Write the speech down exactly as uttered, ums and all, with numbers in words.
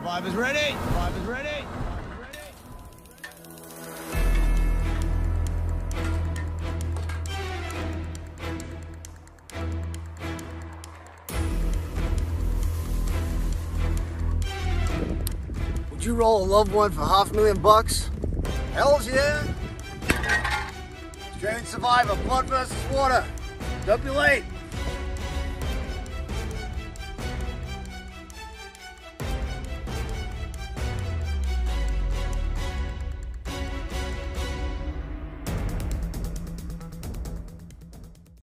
Survivor's ready. Survivor's ready. Would you roll a loved one for half a million bucks? Hells yeah! Australian Survivor, blood versus water. Don't be late.